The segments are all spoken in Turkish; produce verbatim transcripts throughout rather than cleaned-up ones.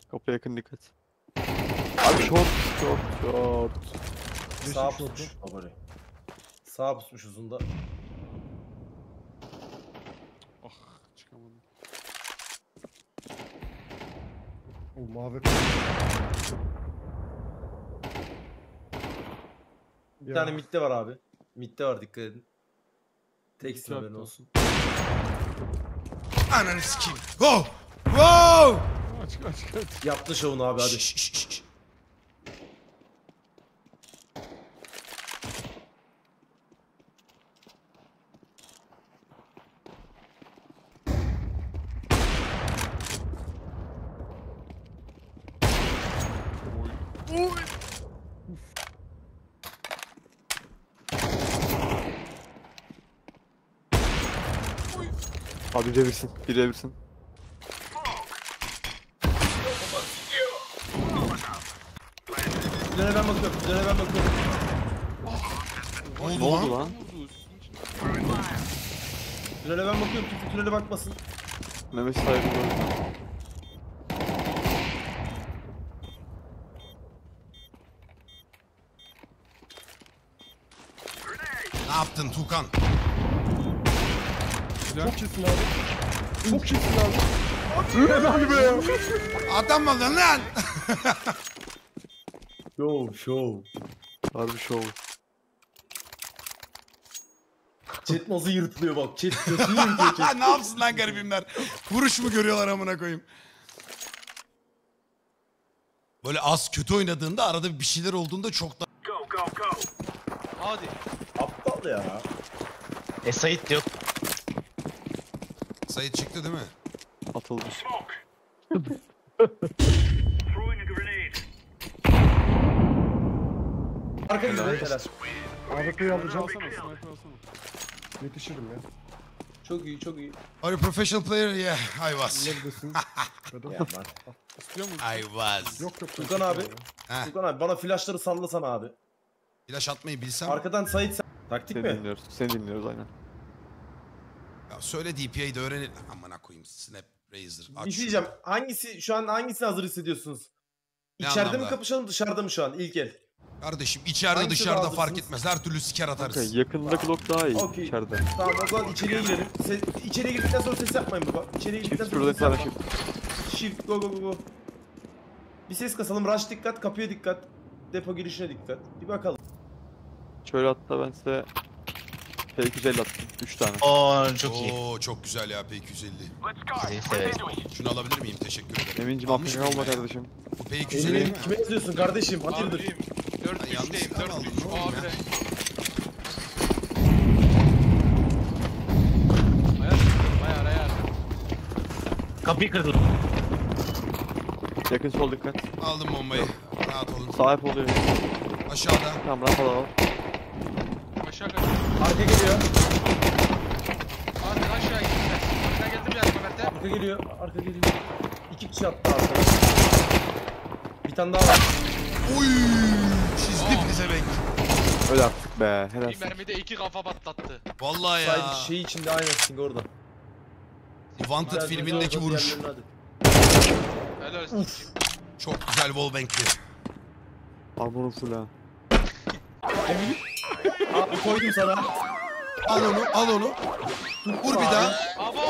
Kapıya yakın dikkat. Abi short short short. Sağ pusmuş favori. Sağ pusmuş uzunda. Oh çıkamadım. O mavi. Bir tane midde var abi. Midde var, dikkat edin. Teksin haberin Dikkat olsun. Ananı sikeyim. Go! Go! Aç aç aç. Yaptı şovunu abi, hadi. Şş, şş, şş. Abi bilebilirsin. Bilebilirsin. Tünele ben bakıyorum, tünele ben bakıyorum. Ne oldu lan? Tünele ben bakıyorum, kimse tünele bakmasın. Mehmet sahibi böyle. Ne yaptın Tukan? Çok çirkin abi. Çok çirkin abi. Helal be. Adam mı lan lan? Show, show. Harbi şov. Chat nasıl yırtılıyor bak, chat kötü yırtıyor chat. Ne yapsın lan garibimler? Vuruş mu görüyorlar amına koyayım? Böyle az kötü oynadığında arada bir şeyler olduğunda çok da... Hadi. Aptal ya. E Sait yok. Sayı çıktı değil mi? Atıldı. Arka gidiyor helal. A W P'yi alacağım. Alsana sniper alsana. Yetişirim ya. Çok iyi, çok iyi. Are you professional player? Yeah, I was. Neredesin? Bedo. Ya lan. İstiyor musun? I was. Yok yok. Tukan abi. Heh, Tukan abi bana flashları sallasana abi. flash atmayı bilsem. Arkadan Sait sen... Taktik Seni mi? dinliyoruz. Seni dinliyoruz aynen. Ya söyle D P I'yi de öğrenelim. Amına koyayım. Snap, Razer. Aç Bir şey şunu. diyeceğim. Hangisi, şu an hangisini hazır hissediyorsunuz? Ne İçeride anlamda? mi kapışalım, dışarıda mı şu an ilk el? Kardeşim içeride Hangisi dışarıda daha fark hazırsınız? etmez. Her türlü siker Kanka atarız. yakındaki lock daha iyi Okey. içeride. Tamam, o zaman içeriye girelim. Ses, içeriye girdikten sonra ses yapmayın baba. İçeriye girdikten Çift sonra şurada ses bir tane yapma. shift. Shift, go go go go. Bir ses kasalım. Rush dikkat, kapıya dikkat. Depo girişine dikkat. Bir bakalım. Şöyle hatta ben size P iki yüz elli attım. üç tane. Oo çok iyi. Oo çok güzel ya P iki yüz elli. Sizi severim. Şunu alabilir miyim? Teşekkür ederim. Emin'cim Almış affına mıyım olma ben ya? kardeşim. P iki yüz elli Elini mi? kime yazıyorsun kardeşim? Hayırdır? Abiyim. dört Ben yanlış üçteyim. silah dört aldım, üç. ne oldu Abi. ya? Ayar çıktım. Ayar ayar. Kapıyı kırdım. Yakın sol dikkat. Aldım bombayı. Rahat olun. Sahip oluyor. Aşağıda. Tamam rampada al. Aşağı kaç. Arka geliyor. Abi aşağı gittiler. Aşağı geldim yardıma Mert'e. Arka geliyor. Arka geliyor. İki kişi attı arka. Bir tane daha var. Uy, çizdi pezevenk. Öyle artık be. Helal. Bir mermide iki kafa patlattı. Vallahi ya. Sait şey içinde aynı Sting orada. Wanted Biraz filmindeki orada, vuruş. diğerlerini hadi. Helal olsun. Çok güzel wallbang'ti. Armor'un full ha. Abi koydum sana. Al onu, al onu. Vur bir daha. Abo.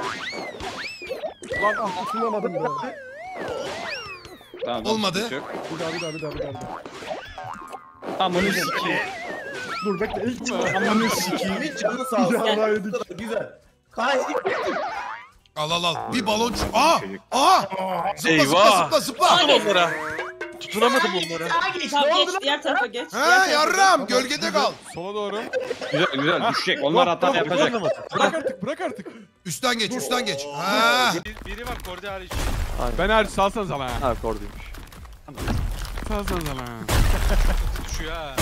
Lan ah tutulamadım be. Tamam, Olmadı. Bir daha bir daha bir daha bir daha. bir daha. Amanı sikeyim. Dur bekle ilk mi? Amanı sikeyim. Hiç canı sağ olsun. Ya, yedik. Güzel. Gayet Al al al. Bir balon. Aa! Aa! Zıpla Eyvah. zıpla zıpla zıpla. Onlara. Tutunamadım onlara. Tamam geç diğer tarafa geç. Ha yarram gölgede kal. Sola doğru. Güzel güzel düşecek. Onlar hata yapacak. Bırak artık bırak artık. Üstten geç üstten geç. Ha! Bir, biri var kordi hariç. Ben hariç salsana sana. Ha korduymuş. Salsana sana. Düşüyor ha.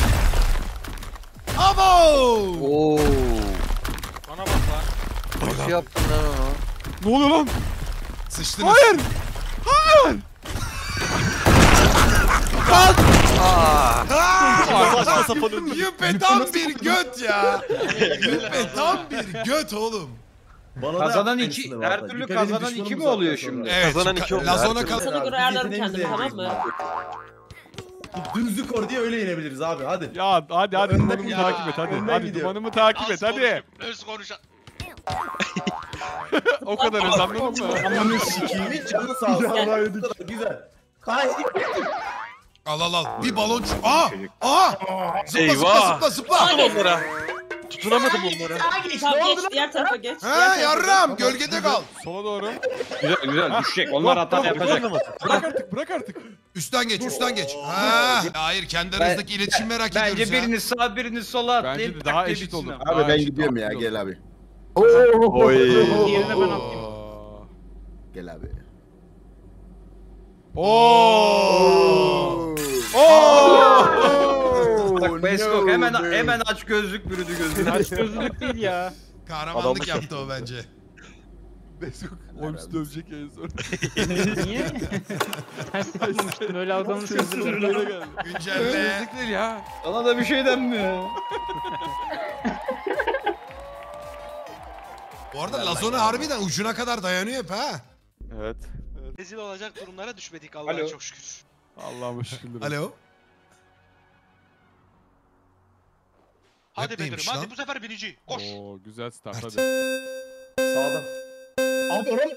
Abo! Oo. Bana bak lan. Nasıl yaptın lan onu? Ne oluyor lan? Sıçtınız. Hayır. Hayır. Saçma sapan Yüpe tam bir göt ya. Yüpe tam bir göt oğlum. Bana da Kazanan aynısını iki, var her da. türlü Dikkat edin, kazanan iki düşmanımız mi var oluyor sonra. şimdi? Evet. Kazanan şu iki ka- oldu. Lazona Herkes- kaz... Sana göre Biz ayarlarım yeteneğimizi kendimi, tamam mı? yeneceğiz. Düzlü kor diye öyle yenebiliriz abi hadi. Ya hadi hadi Önden dumanımı gidiyor. takip et hadi. Önden Hadi gidiyor. dumanımı takip et hadi. Öz konuşan. O kadar öz anladın mı? Amanı sikiyim hiç canı sağ olsun. Ya, Bu kadar güzel. Kaydı. Al al al. Bir balon... ç- Aa! Aa! Zıpla Eyvah. zıpla zıpla Sağa zıpla. geç. Onlara. Tutunamadım onlara. Tamam geç, diğer tarafa geç. diğer Ha tarafa yarram gölgede kal. Sola doğru. Güzel güzel düşecek. Onlar hata yapacak. Bırak artık bırak artık. Üstten geç üstten geç. Ha. Hayır kendi aranızdaki iletişim merak ediyoruz Bence ya. biriniz sağ biriniz sola Bence atlayıp de tak daha diye eşit bitsin olur. abi. Daha Abi ben eşit, gidiyorum daha ya iyi gel olur. abi. Oy. Diğerine ben atlayayım. Oo. Gel abi. Oo. Oo. Bak Beskok hemen hemen aç gözlük bürüdü gözünü. Aç gözlülük değil ya. Kahramanlık Adamlık yaptı o bence. Mesut Holmes dövecek en son. Niye? Ters yapmamıştın öyle adamın Böyle sözü. geldi. Güncelle. Dövecek değil ya. Sana da bir şey denmiyor. Bu arada Lazona harbiden ucuna kadar dayanıyor hep ha. Evet. Rezil olacak durumlara düşmedik Allah'a Alo. çok şükür. Allah'ım şükürler. Alo. Hadi Hep Bedir'im neymiş hadi lan? bu sefer binici. Koş. Oo güzel start Evet. hadi. Sağdan. Abi oran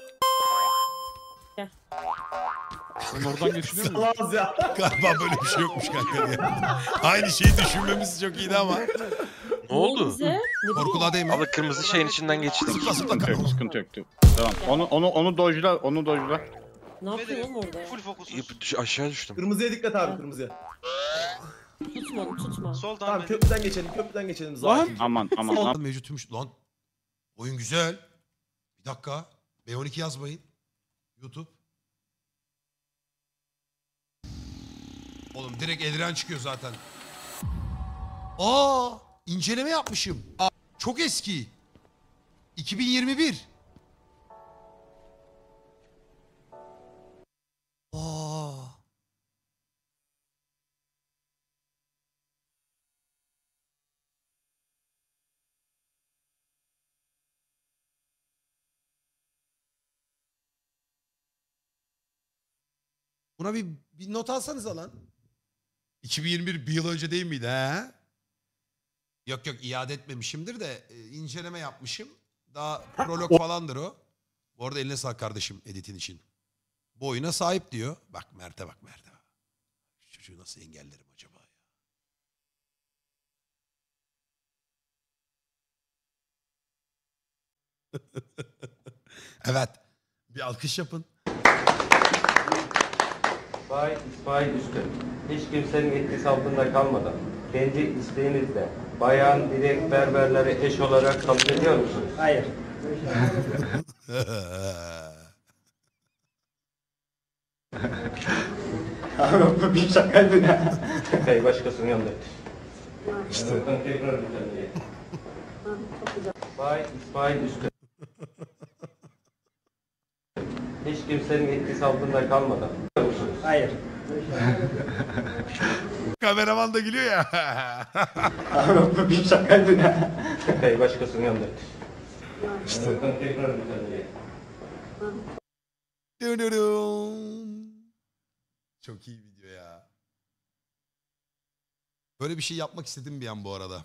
Sen oradan geçiniyor musun? salaz ya. Galiba böyle bir şey yokmuş kanka diye. Aynı şeyi düşünmemiz çok iyiydi ama. Ne oldu? Bize? Ne bileyim. Korkula değil mi? Abla kırmızı şeyin içinden geçtik. Zıpla zıpla Sıkıntı yok, kanka. sıkıntı yok. Tamam. Onu onu onu dojla, onu dojla. Ne yapıyorsun oğlum orada ya? Full fokusuz. Yap- düş- Aşağı düştüm. Kırmızıya dikkat abi kırmızıya. Tutma onu tutma. Soldan Tamam Bedir. köprüden geçelim köprüden geçelim Lan. zaten. Aman aman aman. Mevcutmuş lan. Oyun güzel. Bir dakika. B on iki yazmayın. YouTube. Oğlum direkt Eldiren çıkıyor zaten. Aa, inceleme yapmışım. Aa, çok eski. iki bin yirmi bir. Aa. Buna bir, bir not alsanıza lan. iki bin yirmi bir bir yıl önce değil miydi he? Yok yok iade etmemişimdir de e, inceleme yapmışım. Daha prolog falandır o. Bu arada eline sağlık kardeşim editin için. Bu oyuna sahip diyor. Bak Mert'e bak Mert'e. Şu çocuğu nasıl engellerim acaba ya? Evet. Bir alkış yapın. İsmail, İsmail Üstün. Hiç kimsenin etkisi altında kalmadan kendi isteğinizle bayan direkt berberleri eş olarak kabul ediyor musunuz? Hayır. Abi bir şakaydı ne? Hey başkasının yanında. İşte. Tekrar bir tane. İsmail, İsmail Üstün. Hiç kimsenin etkisi altında kalmadan. Hayır. Kameraman da gülüyor ya. Abi bir şakaydı ne? Hey başkasının yanında. İşte. Tekrar bir tane. Çok iyi video ya. Böyle bir şey yapmak istedim bir an bu arada.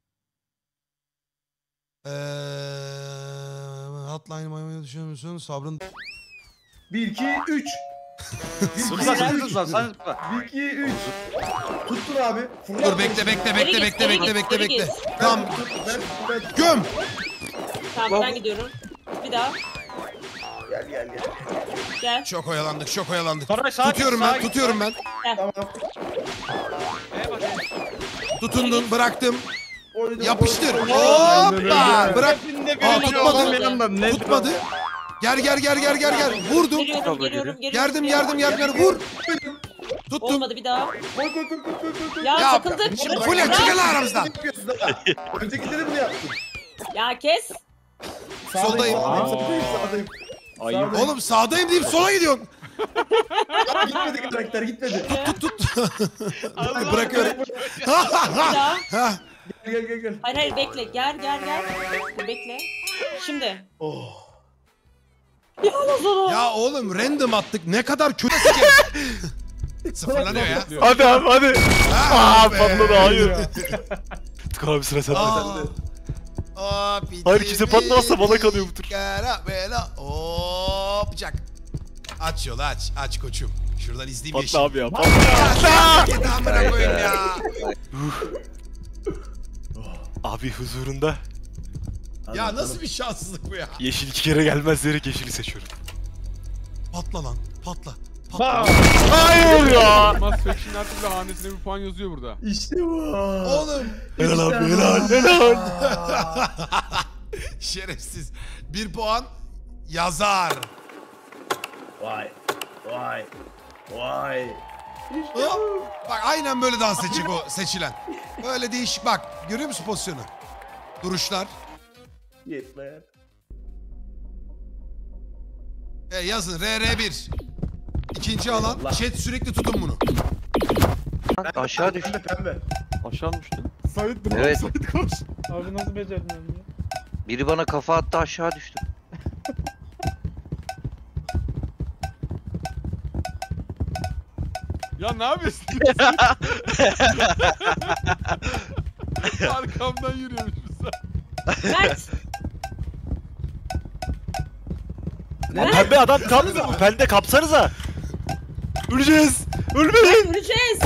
Eee hotline maymayı düşünüyor musun? Sabrın... bir iki üç. Zıpla sen zıpla sen zıpla. bir iki üç. Tuttun abi. Fırlat. Dur bekle bekle bekle Geri bekle git, bekle geri bekle git, bekle. geri Tamam Ben, ben, göm. Tamam ben gidiyorum. Bir daha. gel gel gel. Gel. Çok oyalandık çok oyalandık. Sonra sağa git, Tutuyorum sağa ben git. tutuyorum ben. Tamam. Tutundun bıraktım. Oynadım, Yapıştır. oynadım. Hoppa. Bırak. Aa tutmadı. Tutmadı. Ne Tutmadı. Gel gel gel gel gel gel. Vurdum. Geliyorum, geliyorum, geliyorum. Gerdim gerdim gerdim gerdim. Vur. Tuttum. Olmadı bir daha. Koy koy koy koy koy koy, koy. Ya, Ya, takıldık. Fulya Bırak. çıkın lan aramızdan. Ne yapıyorsun ha? Öncekileri mi yaptın? Ya kes. Soldayım. Sağdayım, sağdayım, sağdayım. Ayıp. Sağdayım. Oğlum sağdayım deyip sola gidiyorsun. Ya, gitmedi karakter gitmedi. Tut tut. Bırakıyorum. Bir daha. Ha. Gel gel gel gel. Hayır hayır bekle. Gel gel gel. Dur, bekle. Şimdi. Oh. Ya Lazaro. Ya oğlum random attık. Ne kadar kötü sike. Sıfırlanıyor ya. Hadi abi hadi. Aa, Aa patladı hayır. Tık abi sıra sende. Aa. Aa, Hayır, kimse patlamazsa bana kalıyor bu tur. Kara bela. Hopcak. Aç yolu aç. Aç koçum. Şuradan izleyeyim yeşil. Patla abi ya. Patla. Git amına koyayım ya. Abi huzurunda Ya nasıl bir şanssızlık bu ya? yeşil iki kere gelmez diyerek yeşili seçiyorum. Patla lan. Patla. Patla. Hayır ya. Mass Faction'ın her türlü hanesine bir puan yazıyor burada. İşte bu. Oğlum. Helal abi helal helal. Şerefsiz. Bir puan yazar. Vay. Vay. Vay. Hop. Bak aynen böyle dans edecek o seçilen. Böyle değişik bak. Görüyor musun pozisyonu? Duruşlar. Yetme. E, yazın R R bir. İkinci alan. Allah. Chat sürekli tutun bunu. Aşağı düş. Pembe pembe. Aşağı mı düştün? Sait dur. Evet. Sait koş. Abi nasıl becerdin onu ya? Biri bana kafa attı aşağı düştüm. Ya ne yapıyorsun? Arkamdan yürüyormuş bu sen. Mert. Pembe adam kapmıyor. Pembe kapsanıza. Öleceğiz. Ölmeyin. Göreceğiz.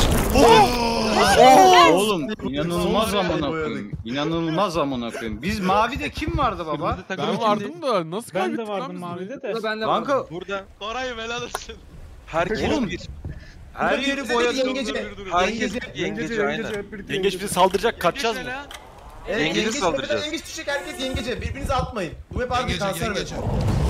Oğlum inanılmaz amına koyayım. İnanılmaz amına koyayım. Biz mavide kim vardı baba? Ben vardım da nasıl Ben kaybettik de lan vardım biz mavide burayı? de. Ben de Kanka Burada. Koray'ım helal olsun. Herkes Oğlum, bir. her yeri boyadı. Yengece. Herkes Yengece. Yengece yengece hep birlikte. Yengeç bizi saldıracak, kaçacağız mı? Evet, Yengece yengeç saldıracağız. tepeden yengeç düşecek, herkes yengece. Birbirinize atmayın. Bu hep harbi Yengece kanser yengece. verir.